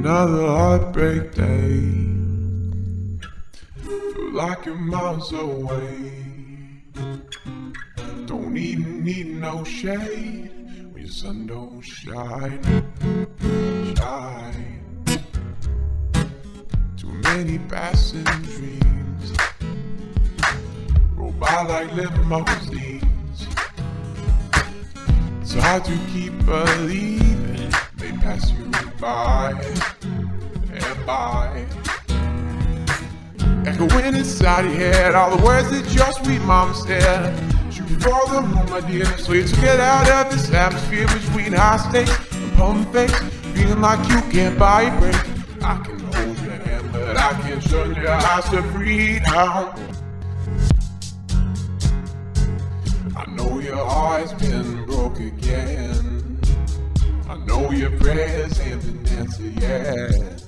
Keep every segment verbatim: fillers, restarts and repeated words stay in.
Another heartbreak day. Feel like you're miles away. Don't even need no shade when your sun don't shine. Shine. Too many passing dreams roll by like limousines. It's hard to keep believing they pass you by and by. Echoing inside your head all the words that your sweet mama said. Shooting for the moon, my dear, so you took it out of this atmosphere between high stakes and pumping face. Feeling like you can't buy a break. I can hold your hand, but I can't shut your eyes to freedom. I know your heart's been broke again. I know your prayers ain't been answered yet.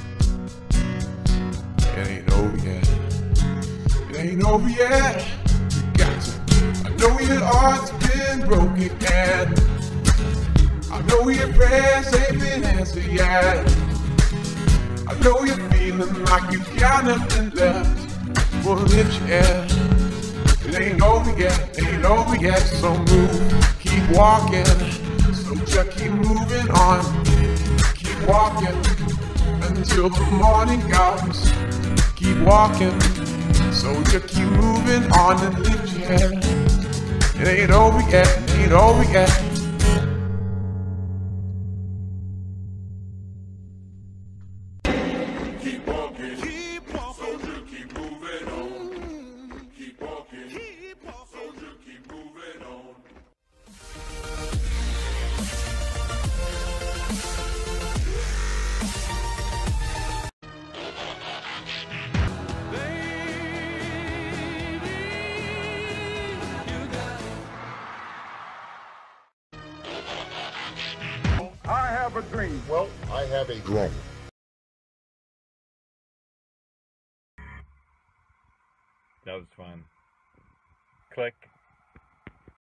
It ain't over yet. It ain't over yet. You got to. I know your heart's been broke again. I know your prayers ain't been answered yet. I know you're feeling like you got nothing left. Well, lift your head. It ain't over yet, ain't over yet. So move, keep walking. So just keep moving on. Keep walking until the morning comes. Keep walking. So just keep moving on and lift your head. It ain't over yet, it ain't over yet. I have a dream. Well, I have a drone. That was fun. Click.